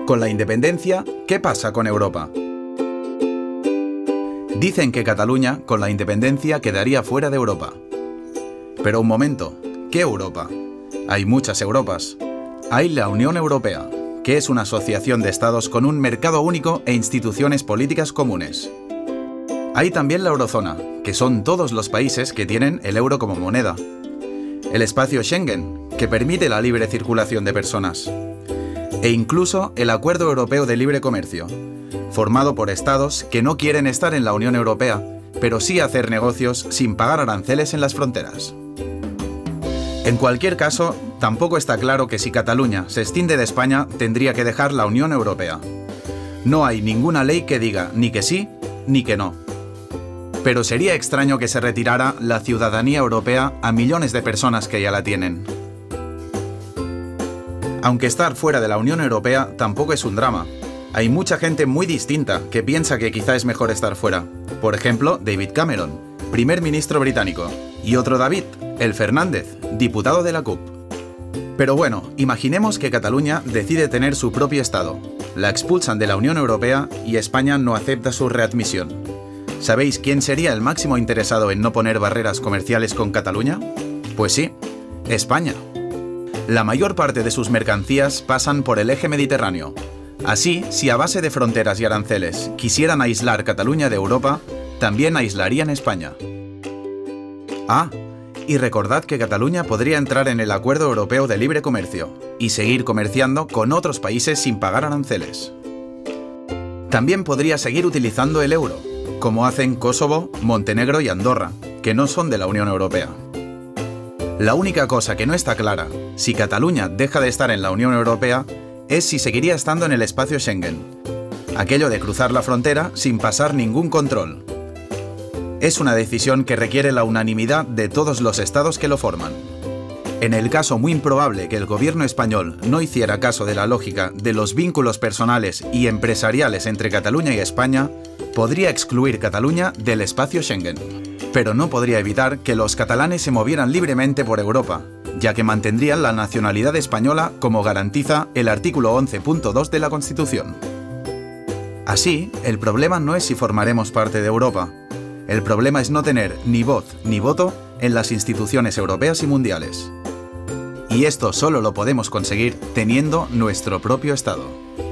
Con la independencia, ¿qué pasa con Europa? Dicen que Cataluña, con la independencia, quedaría fuera de Europa. Pero un momento, ¿qué Europa? Hay muchas Europas. Hay la Unión Europea, que es una asociación de estados con un mercado único e instituciones políticas comunes. Hay también la Eurozona, que son todos los países que tienen el euro como moneda. El espacio Schengen, que permite la libre circulación de personas. E incluso el Acuerdo Europeo de Libre Comercio, formado por estados que no quieren estar en la Unión Europea, pero sí hacer negocios sin pagar aranceles en las fronteras. En cualquier caso, tampoco está claro que si Cataluña se escinde de España, tendría que dejar la Unión Europea. No hay ninguna ley que diga ni que sí ni que no. Pero sería extraño que se retirara la ciudadanía europea a millones de personas que ya la tienen. Aunque estar fuera de la Unión Europea tampoco es un drama. Hay mucha gente muy distinta que piensa que quizá es mejor estar fuera. Por ejemplo, David Cameron, primer ministro británico, y otro David, el Fernández, diputado de la CUP. Pero bueno, imaginemos que Cataluña decide tener su propio estado, la expulsan de la Unión Europea y España no acepta su readmisión. ¿Sabéis quién sería el máximo interesado en no poner barreras comerciales con Cataluña? Pues sí, España. La mayor parte de sus mercancías pasan por el eje mediterráneo. Así, si a base de fronteras y aranceles quisieran aislar Cataluña de Europa, también aislarían España. Ah, y recordad que Cataluña podría entrar en el Acuerdo Europeo de Libre Comercio y seguir comerciando con otros países sin pagar aranceles. También podría seguir utilizando el euro, como hacen Kosovo, Montenegro y Andorra, que no son de la Unión Europea. La única cosa que no está clara, si Cataluña deja de estar en la Unión Europea, es si seguiría estando en el espacio Schengen. Aquello de cruzar la frontera sin pasar ningún control. Es una decisión que requiere la unanimidad de todos los estados que lo forman. En el caso muy improbable que el gobierno español no hiciera caso de la lógica de los vínculos personales y empresariales entre Cataluña y España, podría excluir Cataluña del espacio Schengen. Pero no podría evitar que los catalanes se movieran libremente por Europa, ya que mantendrían la nacionalidad española como garantiza el artículo 11.2 de la Constitución. Así, el problema no es si formaremos parte de Europa. El problema es no tener ni voz ni voto en las instituciones europeas y mundiales. Y esto solo lo podemos conseguir teniendo nuestro propio Estado.